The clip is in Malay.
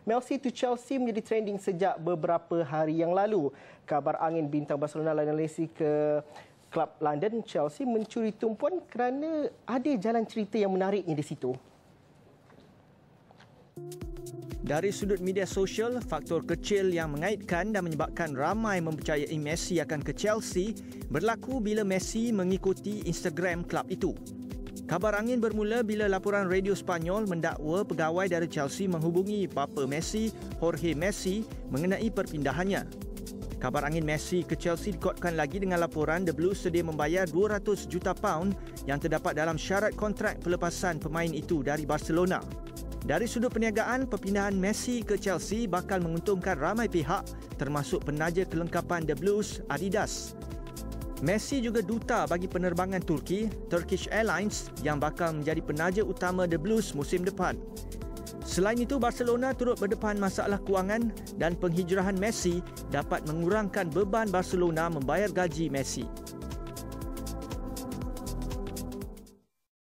Messi to Chelsea menjadi trending sejak beberapa hari yang lalu. Kabar angin bintang Barcelona Lionel Messi ke klub London Chelsea mencuri tumpuan kerana ada jalan cerita yang menariknya di situ. Dari sudut media sosial, faktor kecil yang mengaitkan dan menyebabkan ramai mempercayai Messi akan ke Chelsea berlaku bila Messi mengikuti Instagram klub itu. Kabar angin bermula bila laporan radio Spanyol mendakwa pegawai dari Chelsea menghubungi bapa Messi, Jorge Messi, mengenai perpindahannya. Kabar angin Messi ke Chelsea dikuatkan lagi dengan laporan The Blues sedia membayar 200 juta pound yang terdapat dalam syarat kontrak pelepasan pemain itu dari Barcelona. Dari sudut perniagaan, perpindahan Messi ke Chelsea bakal menguntungkan ramai pihak termasuk penaja kelengkapan The Blues, Adidas. Messi juga duta bagi penerbangan Turki, Turkish Airlines yang bakal menjadi penaja utama The Blues musim depan. Selain itu, Barcelona turut berdepan masalah kewangan dan penghijrahan Messi dapat mengurangkan beban Barcelona membayar gaji Messi.